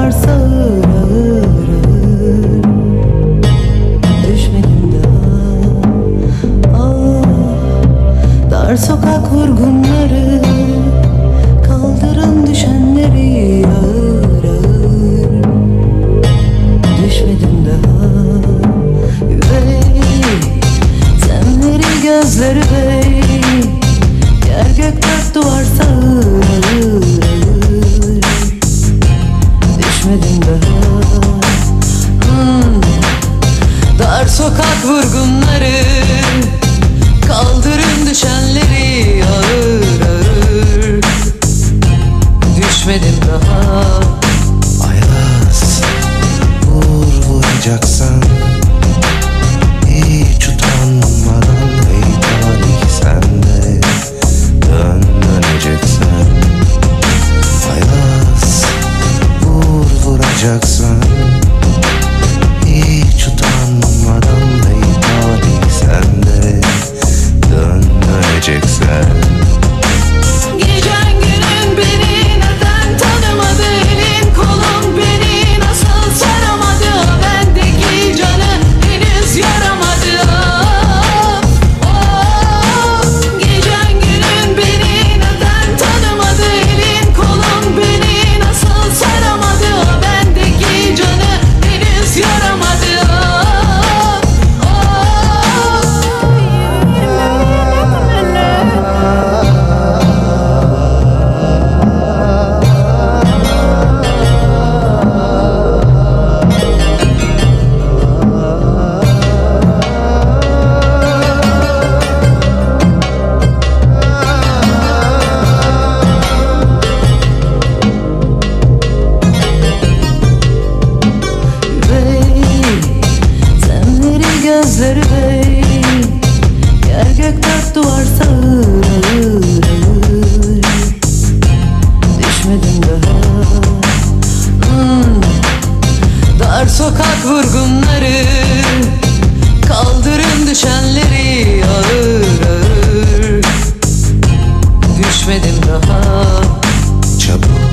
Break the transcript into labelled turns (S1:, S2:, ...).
S1: duvarsa ağır ağır ağır. Düşmedim daha. Dar sokak vurgunları, kaldırın düşenleri ağır ağır. Düşmedim daha. Tenleri gözleri bey, yer gök dört duvarsa ağır ağır ağır. Düşmedim daha. Dar sokak vurgunları, kaldırın düşenleri ağır ağır. Düşmedim daha.
S2: Ayaz, vuracaksan hiç utanmadan, ey talih sen de döneceksen. Ayaz, vuracaksan hiç utanmadan, ey talih sen de döneceksen.
S1: Geçen günün beni neden tanımadı, elin kolun beni nasıl saramadı, bendeki canı henüz yaramadı. Geçen günün beni neden tanımadı, elin kolun beni nasıl saramadı, bendeki canı henüz yaramadı. Gözleri bey, yer gök dört duvarsa ağır ağır ağır. Düşmedim daha. Dar sokak vurgunları, kaldırın düşenleri ağır ağır. Düşmedim daha.
S2: Çabuk